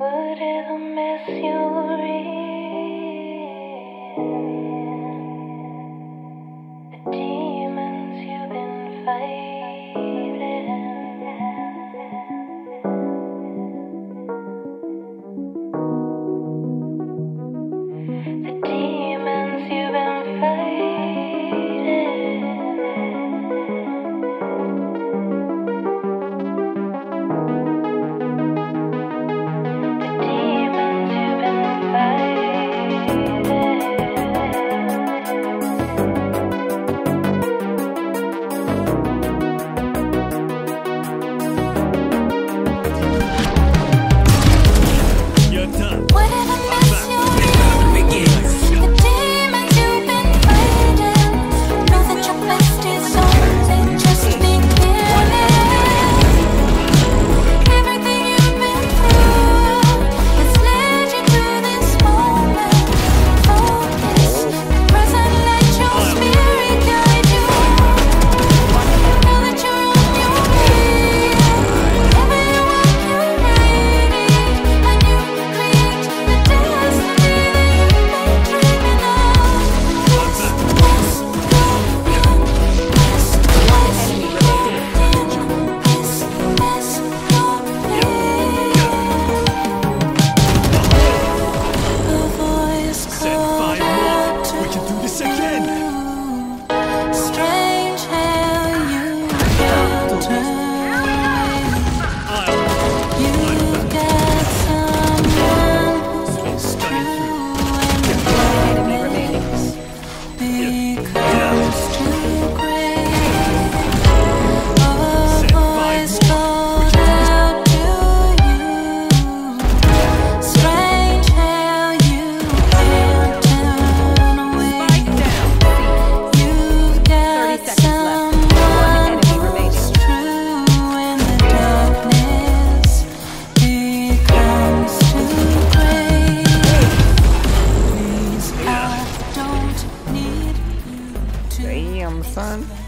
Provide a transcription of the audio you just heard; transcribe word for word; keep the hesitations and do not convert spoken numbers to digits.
Whatever mess you're in, the demons you've been fighting, the demons you've been fighting, the demons you've been fighting. You're done. Whatever mess you're in, the demons you've been fighting, know that your best is only just beginning. Everything you've been through has led you to this moment. Focus, the present, let your spirit guide you. Know that you're on your way. Whenever you walk, you're ready, and you create the destiny that you've been dreaming of. Let's go in, let's go in, let's go in. A voice Said called five out more. to We can do this again. you. Strange how you can turn. I'll You've got someone who's true when the darkness becomes too great. A voice called out to you. Strange how you can turn away. You've got someone who's true when the darkness becomes too great. Please, I don't need you to Damn, son.